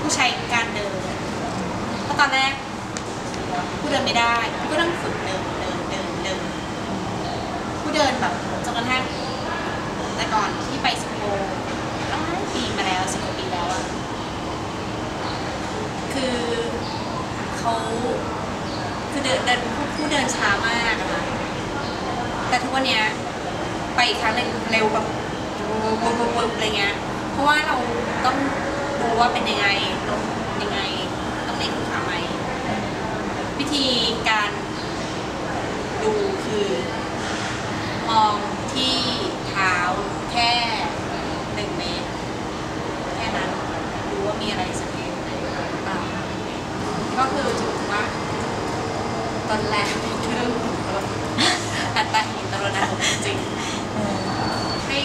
ผู้ใช้การเดินเพราะตอนแรกผู้เดินไม่ได้ผู้ก็ต้องฝึกเดินผู้เดินแบบจนกระทั่งแต่ก่อนที่ไปสิงคโปร์หลายปีมาแล้ว10 กว่าปีแล้วอะคือเขาคือเดินผู้เดินช้ามากอะแต่ทุกวันเนี้ยไปอีกครั้งหนึ่งเร็วแบบปุ๊บอะไรเงี้ยเพราะว่าเราต้องดูว่าเป็นยังไงลงยังไงต้องเล่นขาไหมวิธีการดูคือมองที่เท้าแค่1 เมตรแค่นั้นดูว่ามีอะไรสังเกตก็คือถือว่าตอนแรกคือเรื่องอัตตาหิตรณะจริงให้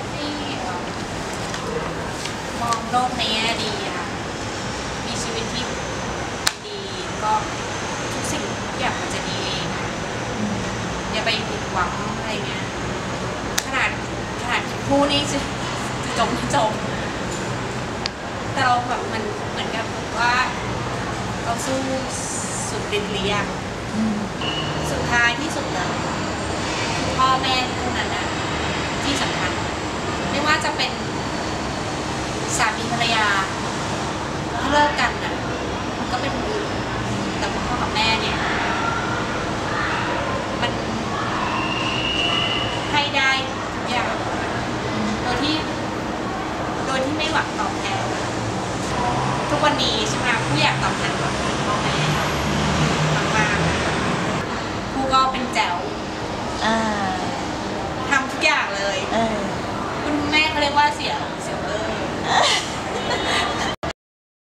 มองโลกในแง่ดีค่ะมีชีวิตที่ดีก็ทุกสิ่งทุกอย่างมันจะดีเองอย่าไปผิดหวังอะไรเงี้ยขนาดคู่นี้จะจมแต่เราแบบมันเหมือนกับว่าเราสู้สุดฤทธิ์เลี้ยงสุดท้ายที่สุดเลยพ่อแม่เท่านั้นนะที่สำคัญไม่ว่าจะเป็นสามีภรรยาถ้าเลิกกันน่ะก็เป็นคนอื่นแต่พ่อกับแม่เนี่ยมันให้ได้ทุกอย่างโดยที่ไม่หวังตอบแทนทุกวันนี้ใช่ไหมผู้อยากตอบแทนกับพ่อแม่มากๆผู้ก็เป็นแจ๋วทำทุกอย่างเลยคุณแม่เขาเรียกว่าเสี่ยวเอ้ย